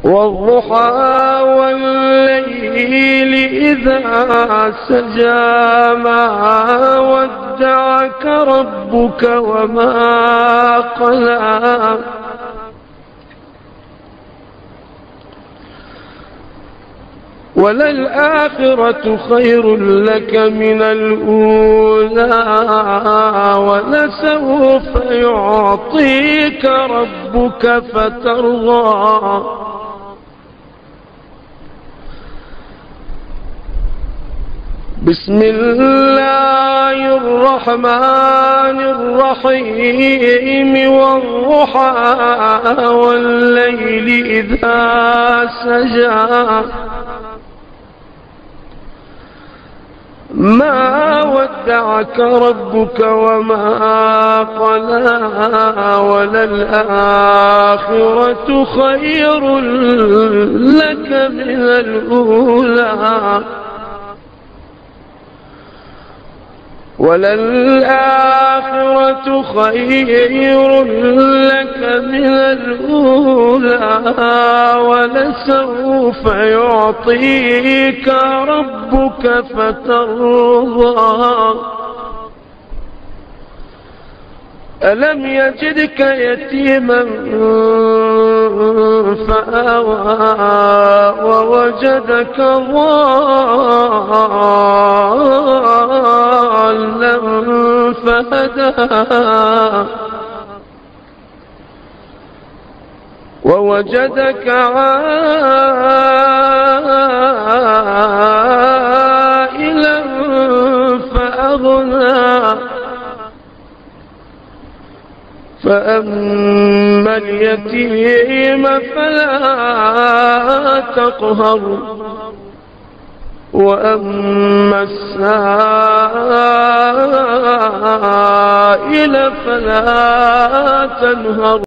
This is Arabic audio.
والضحى والليل إذا سجى ما ودعك ربك وما قلى وللآخرة خير لك من الأولى ولسوف يعطيك ربك فترضى بسم الله الرحمن الرحيم والضحى والليل إذا سجى ما ودعك ربك وما قلى وللآخرة خير لك من الأولى وللآخرة خير لك من الأولى ولسوف يعطيك ربك فترضى ألم يجدك يتيما فآوى ووجدك ضالا فهدى ووجدك عائلا فأغنى فأما اليتيم فلا تقهر وأما السائل فلا تنهر